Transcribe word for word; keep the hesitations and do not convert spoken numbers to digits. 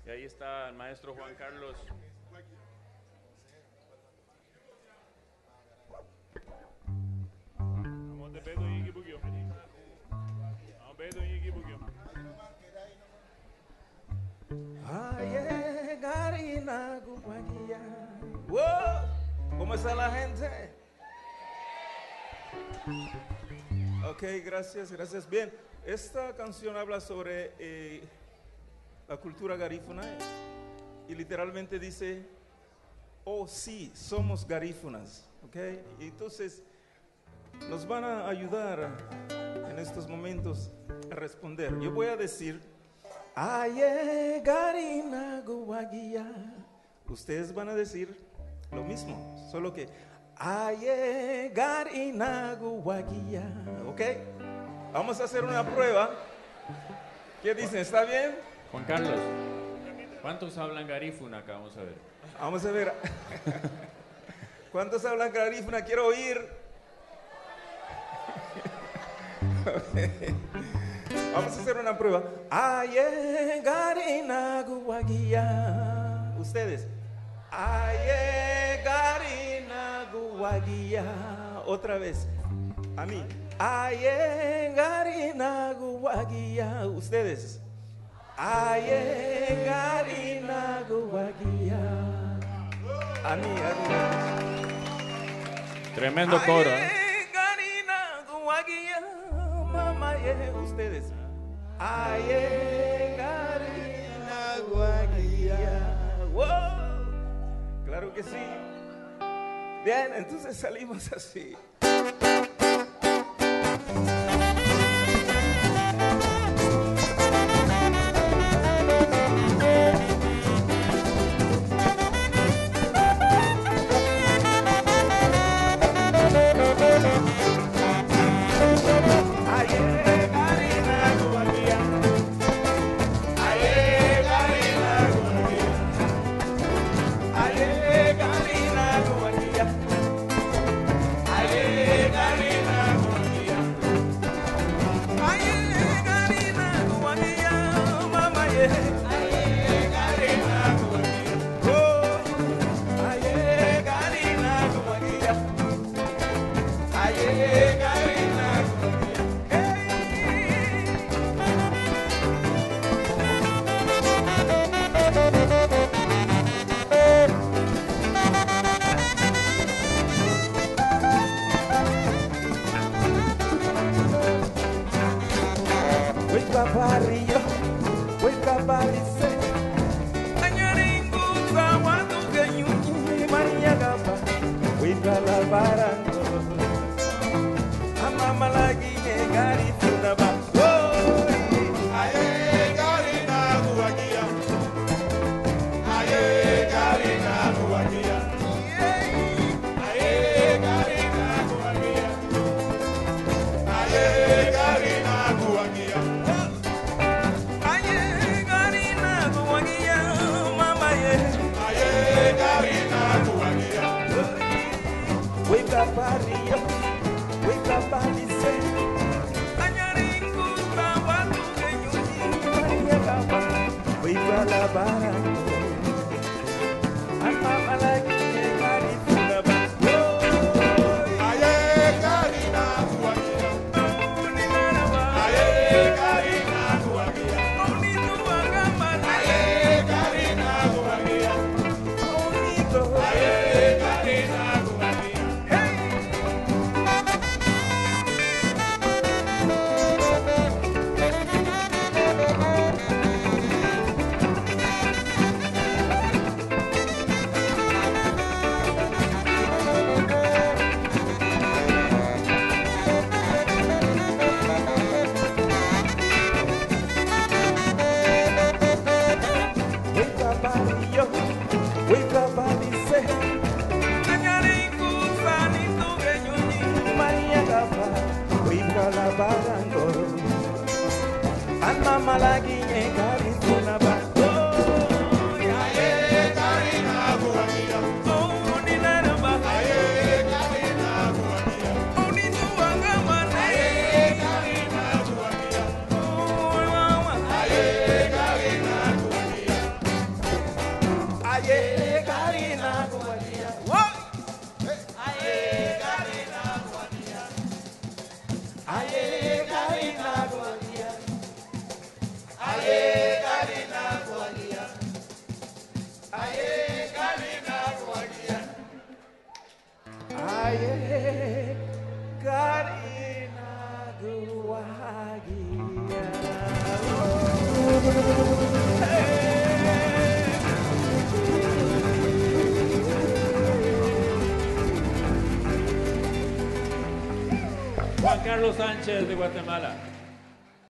Y ahí está el maestro Juan Carlos. Vamos de pedo y equipo. Vamos pedo y equipo. Aye, Garina, Guaguía. Wow, ¿cómo está la gente? Ok, gracias, gracias. Bien, esta canción habla sobre eh, la cultura garífuna y literalmente dice, oh sí, somos garífunas, ok. Y entonces nos van a ayudar en estos momentos a responder. Yo voy a decir, aye, Garina, Guaguía. Ustedes van a decir lo mismo, solo que aye, Garina, Guaguía, ok. Vamos a hacer una prueba. ¿Qué dicen? ¿Está bien? Juan Carlos, ¿cuántos hablan garífuna acá? Vamos a ver. Vamos a ver. ¿Cuántos hablan garífuna? Quiero oír. Vamos a hacer una prueba. Aye, Garina, Guaguía. Ustedes. Aye, Garina, Guaguía. Otra vez. A mí. Aye, Garina, Guaguía. Ustedes. Aye, Garina, Guaguía. A mí, a mí. Tremendo coro, ¿eh? Aye, Garina, Guaguía. Mamá, yeah, ustedes. Aye, Garina, Guaguía. Wow. Claro que sí. Bien, entonces salimos así. Barrio, voy capalice, añaringu, guaguatu, que María Gapa, voy la barango, a mamá la guine, garifuna ba, aye, garina, guaguía, aye, garina, guaguía, aye, garina, guaguía, aye, garina, guaguía. Barrio, wake up and say, añaringu, guaguatu, que María Gapa, wake up la barango, a mamá la guine, garifuna ba, aye, garina, guaguía, aye, garina, guaguía, aye, garina, guaguía, aye, garina, guaguía. Aye, Karina, Guadia. Aye, Karina, Guadia. Aye, Karina, Guadia. Aye, Karina, Guadia. Aye, Karina, Guadia. Aye, Karina, Juan Carlos Sánchez de Guatemala.